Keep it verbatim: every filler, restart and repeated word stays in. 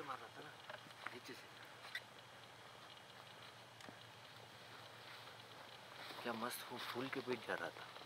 मार रहा था ना नीचे से। क्या मस्त वो फूल के पीछे जा रहा था।